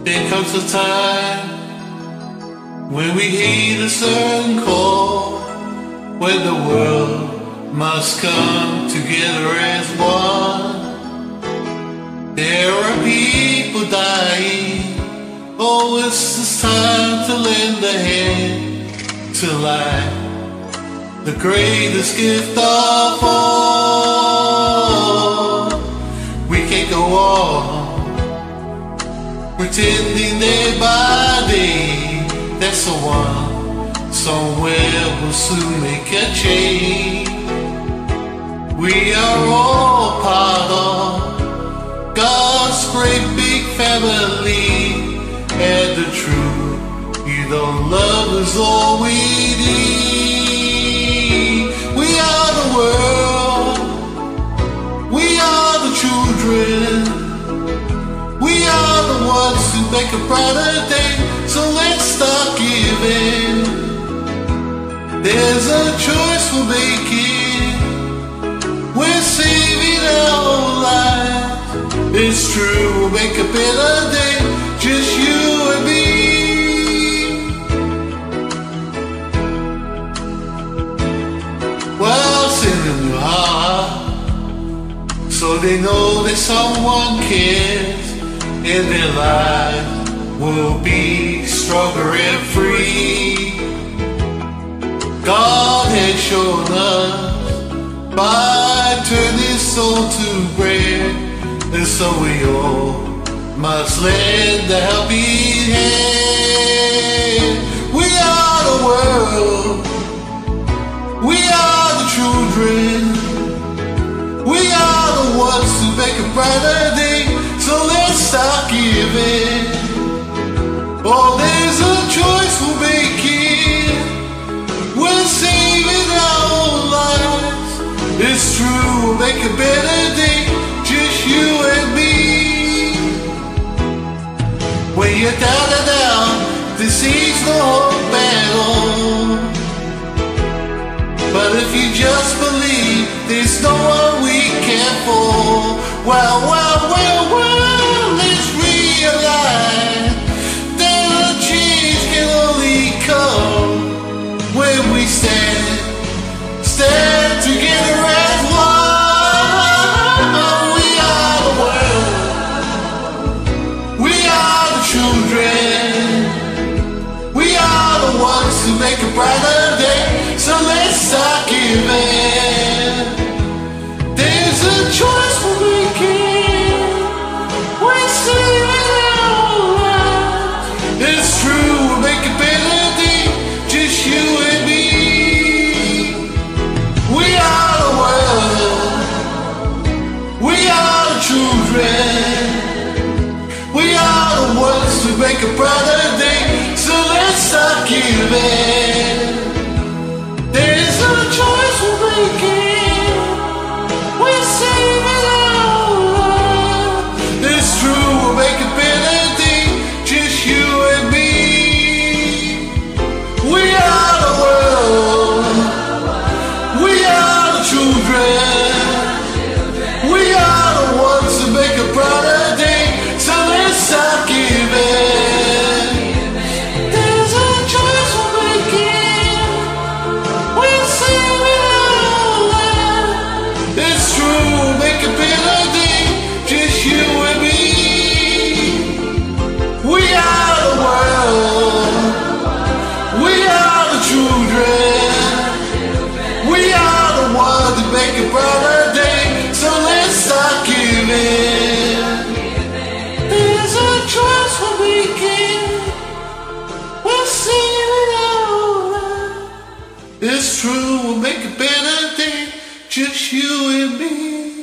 There comes a time when we heed a certain call, when the world must come together as one. There are people dying. Oh, it's this time to lend a hand to life, the greatest gift of all. We can't go on pretending day by day that someone somewhere will soon make a change. We are all part of God's great big family, and the truth, love is all we need. We are the world, we are the children, we are the ones who make a brighter day. So let's start giving. There's a choice we're making. We're saving our lives. It's true, we'll make a better day, just you and me. Well, sing in your heart, so they know that someone cares, and their life will be stronger and free. God has shown us by turning soul to bread, and so we all must lend a helping hand. We are the world, we are the children, we are the ones who make a brighter day. So let's start giving. Oh, there's a choice we're making. We're saving our lives. It's true, we'll make a better day, just you and me. When you're down and down, this is no hope at all. But if you just believe, there's no one we can fall. Well, well, well, well, let's realize that a change can only come when we stand together as one. We are the world, we are the children, we are the ones who make a brighter day. So let's start giving. There's a choice we're making. We're saving our lives. It's true, we'll make a better day, just you and me. We are the world, we are the children, we are the ones who make a brighter day. So let's start giving. There's a choice we're making. We're saving our lives. It's true, we'll make a better day, just you and me. We are the world, we are the children, we are the ones who make a brighter day. So let's start giving. There's a choice we're making. We're saving our lives. It's true, make a better day, just you and me. We are the world, we are the children, we are the ones that make a brighter day. So let's start giving. There's a choice we're making. We're saving our lives. It's true, we'll make a better day, just you and me.